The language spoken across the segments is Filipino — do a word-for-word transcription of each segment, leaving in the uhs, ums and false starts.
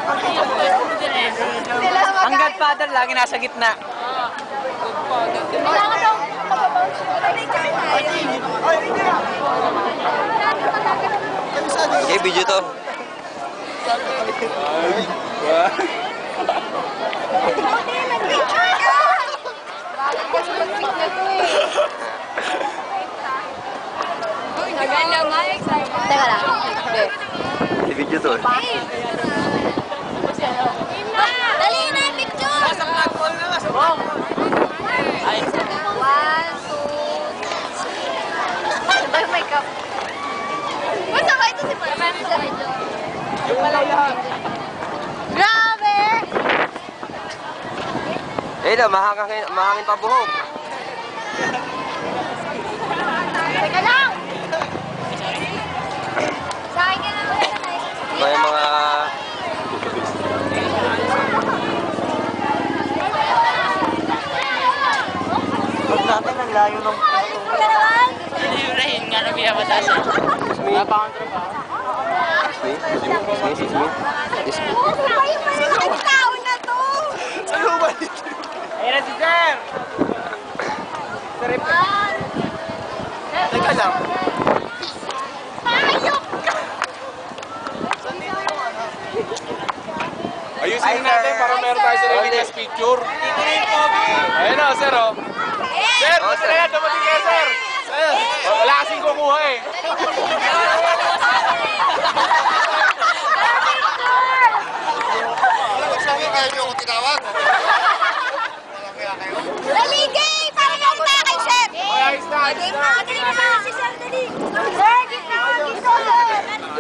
Ang Godfather lagi nasa gitna. Kailangan daw mababounce. Okay, video to. Teka lang. Di video to. Dali na yung picture! Nasa platform na, subong. Ay. One, two, three. Makeup. Basta ba ito si Pamela? Yung malaya. Grabe! Eh daw, mahangin, mahangin pa buhok. Teka lang! Sa akin ka na ulit na May mga... Huwag natin ang layo ng... Hinihirahin nga na may mataas. Napakontra pa. Excuse me? Excuse me? Excuse me? Ang tao na to! Saan ba dito? Ayan na si Sir! Sir, teka lang. Ayok ka! Ayusin natin para meron tayo sa release picture. Ayun o, sir o. Sir, gusto na yan. Dumating kayo, sir. Sir, wala kasing kukuha eh. Sabi kayo niyo kung tinawag. Dali, gay! Para na kita kay Chef! Ayos na, ayos na. Dali na! Si Sir, dali! Sir, gitna! Gitna, sir!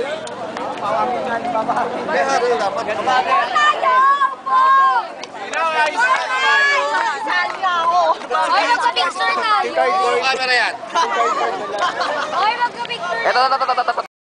Tayo! Po! Sino, ayos na. Sasali na ako! Oy, magka-picture tayo! Camera yan. Oy, magka-picture Eto, eto, eto, eto, eto.